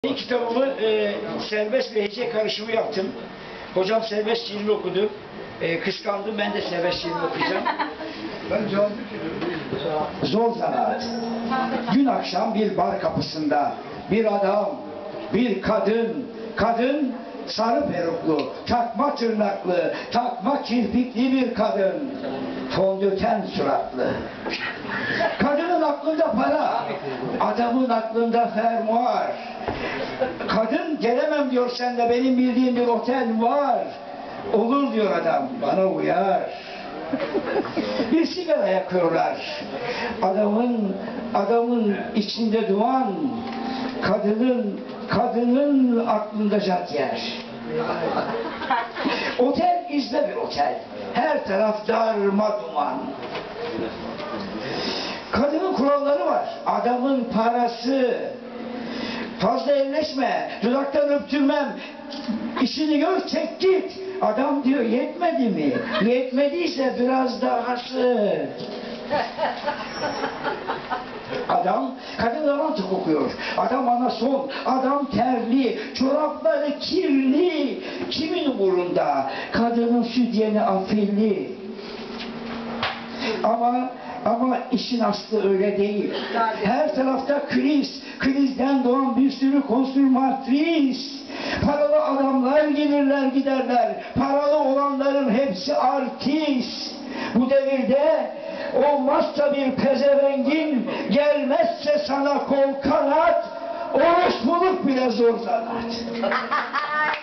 Kitabımı serbest ve hece karışımı yaptım. Hocam serbest şiir okudu. Kıskandım, ben de serbest şiir okuyacağım. Zor zanaat. Gün akşam bir bar kapısında bir adam, bir kadın sarı peruklu, takma tırnaklı, takma kirpikli bir kadın, fondöten suratlı. Kadının aklında para, adamın aklında fermuar. Kadın gelemem diyor, sende benim bildiğim bir otel var. Olur diyor adam, bana uyar. Bir sigara yakıyorlar. Adamın içinde duman, kadının aklında yer. Otel izle bir otel. Her taraf darmaduman. Kadının kuralları var. Adamın parası. Fazla elleşme, dudaktan öptürmem, işini gör, çek git. Adam diyor, yetmedi mi? Yetmediyse biraz dahası. Kadın lavanta kokuyor. Adam anason, adam terli, çorapları kirli. Kimin umurunda? Kadının sütyeni afilli. Ama işin aslı öyle değil. Her tarafta krizden doğan bir sürü konsumatris. Paralı adamlar gelirler giderler. Paralı olanların hepsi artist. Bu devirde olmazsa bir pezevengin, gelmezse sana kol kanat, orospuluk bile zor zanaat.